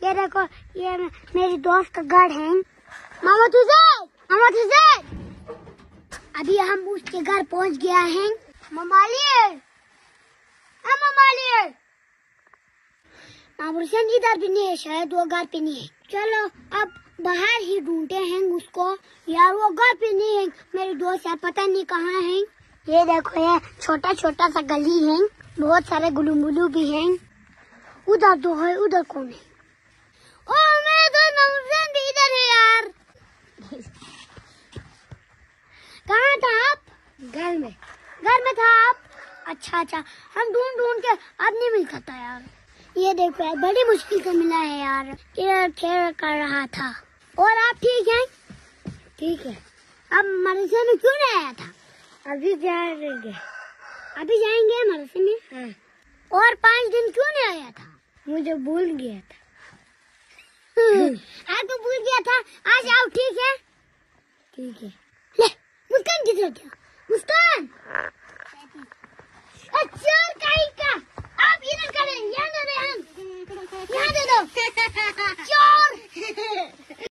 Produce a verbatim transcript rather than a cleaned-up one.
ये देखो, ये मेरी दोस्त का घर है। मामा तुझे मामा तुझे अभी हम उसके घर पहुंच गया है। ममालिए ममालिए मामूसन इधर भी नहीं है, शायद वो घर पे नहीं है। चलो अब बाहर ही ढूंढते हैं उसको। यार वो घर पे नहीं है, मेरी दोस्त यार पता नहीं कहाँ है। ये देखो, ये छोटा छोटा सा गली है, बहुत सारे गुलू मुलू भी हैं। उधर दो है, उधर कौन है? ओ मेरे दोस्त मामूसन भी इधर है यार। कहाँ था आप? घर में। घर में था आप? अच्छा अच्छा, हम ढूंढ ढूंढ के अब नहीं मिल सकता यार। ये देखो यार, बड़ी मुश्किल से मिला है यार। खेल खेल कर रहा था। और आप ठीक हैं? ठीक है। अब मदरसे में क्यों नहीं आया था? अभी जाएंगे। अभी जाएंगे मदरसे में? हाँ। और पाँच दिन क्यों नहीं आया था? मुझे भूल गया था। आपको भूल गया था? आज आओ, ठीक है? ठीक है। ले, मुस्कान किधर गया? मुस्कान!